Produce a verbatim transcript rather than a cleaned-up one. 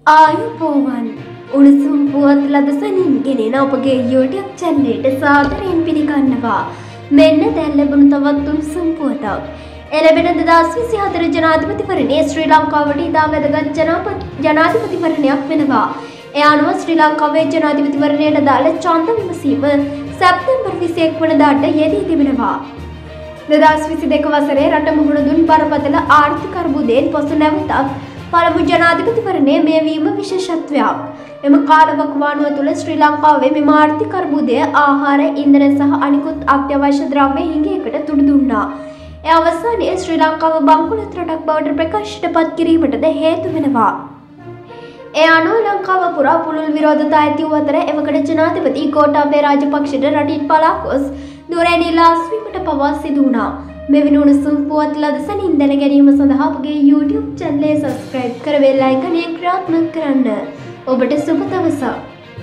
ආයුබෝවන් උණුසුම් පුවත් ලදසනින් ගෙනෙන ඔබගේ YouTube channel එකට සාදරයෙන් පිළිගන්නවා. මෙන්න දැන් ලැබුණු තවත් උණුසුම් පුවතක්. එළඹෙන දෙදාස් විසිහතර ජනාධිපතිවරණයේ ශ්‍රී ලංකාවට ඉතා වැදගත් ජනාධිපතිවරණයක් වෙනවා. ඒ අනුව ශ්‍රී ලංකාවේ ජනාධිපතිවරණයට දාළ ඡන්ද විමසීම සැප්තැම්බර් විසිඑක වනදාට යෙදී තිබෙනවා. දෙදාස් විසිදෙක වසරේ රට මුහුණ දුන් බරපතල ආර්ථික අර්බුදයෙන් පසු නැවතත් පළමු ජනාධිපතිවරණය මේ වීම විශේෂත්වයක්. එම කාලවකවානුව තුළ ශ්‍රී ලංකාවේ මෙම ආර්ථික අර්බුදය ආහාර, ඉන්ධන සහ අනිකුත් අත්‍යවශ්‍ය ද්‍රව්‍ය හිඟයකට තුඩු දුන්නා. ඒ අවසානයේ ශ්‍රී ලංකාව බංකොලොත් රටක් බවට ප්‍රකාශයට පත් කිරීමටද හේතු වෙනවා. ඒ අනුව ලංකාව පුරා පුළුල් විරෝධතා ඇති වූ අතර එවකට ජනාධිපති ගෝඨාභය රාජපක්ෂට රටින් පලා ගොස් නුවරඑළිය ලාස්වීමට පවා සිදු වුණා. මෙවැනි උණුසුම් පුවත් ලදසනින් දැන ගැනීම සඳහා අපගේ YouTube channel එක subscribe කර බෙල් අයිකනය ක්‍රියාත්මක කරන්න. ඔබට සුබ දවසක්.